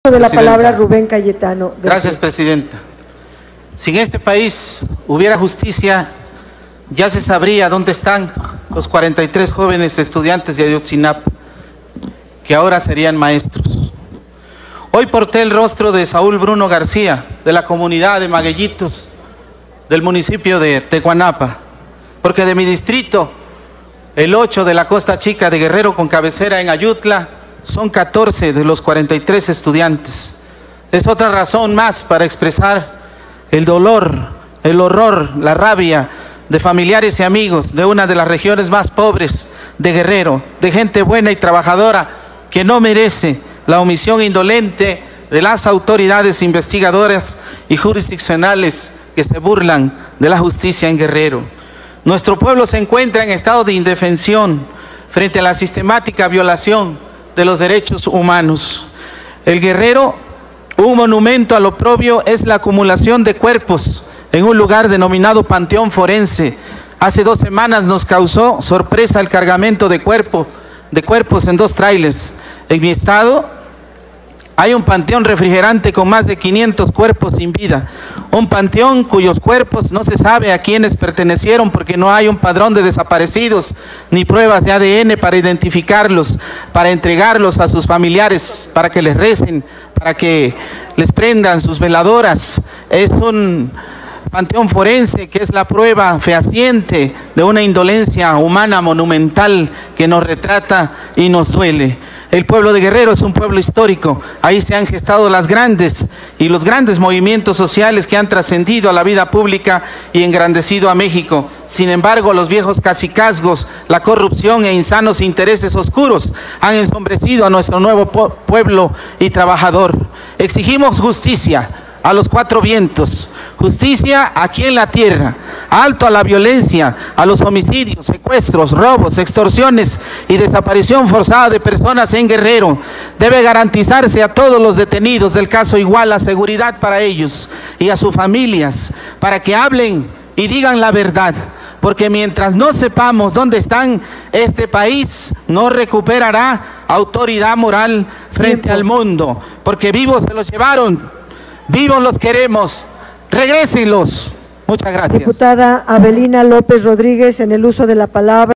De la palabra Rubén Cayetano. Gracias, Presidenta. Si en este país hubiera justicia, ya se sabría dónde están los 43 jóvenes estudiantes de Ayotzinapa, que ahora serían maestros. Hoy porté el rostro de Saúl Bruno García, de la comunidad de Maguellitos, del municipio de Teguanapa, porque de mi distrito, el 8 de la Costa Chica de Guerrero, con cabecera en Ayutla, son 14 de los 43 estudiantes. Es otra razón más para expresar el dolor, el horror, la rabia de familiares y amigos de una de las regiones más pobres de Guerrero, de gente buena y trabajadora que no merece la omisión indolente de las autoridades investigadoras y jurisdiccionales que se burlan de la justicia en Guerrero. Nuestro pueblo se encuentra en estado de indefensión frente a la sistemática violación de los derechos humanos. El Guerrero, un monumento al oprobio, es la acumulación de cuerpos en un lugar denominado Panteón Forense. Hace 2 semanas nos causó sorpresa el cargamento de cuerpos en 2 tráilers. En mi estado hay un panteón refrigerante con más de 500 cuerpos sin vida. Un panteón cuyos cuerpos no se sabe a quiénes pertenecieron porque no hay un padrón de desaparecidos ni pruebas de ADN para identificarlos, para entregarlos a sus familiares, para que les recen, para que les prendan sus veladoras. Es un panteón forense que es la prueba fehaciente de una indolencia humana monumental que nos retrata y nos duele. El pueblo de Guerrero es un pueblo histórico, ahí se han gestado los grandes movimientos sociales que han trascendido a la vida pública y engrandecido a México. Sin embargo, los viejos cacicazgos, la corrupción e insanos intereses oscuros han ensombrecido a nuestro nuevo pueblo y trabajador. Exigimos justicia a los 4 vientos, justicia aquí en la tierra, alto a la violencia, a los homicidios, secuestros, robos, extorsiones y desaparición forzada de personas en Guerrero. Debe garantizarse a todos los detenidos del caso Iguala seguridad para ellos y a sus familias, para que hablen y digan la verdad, porque mientras no sepamos dónde están, este país no recuperará autoridad moral frente al mundo, porque vivos se los llevaron. Vivos los queremos, regrésenlos. Muchas gracias. Diputada Avelina López Rodríguez, en el uso de la palabra.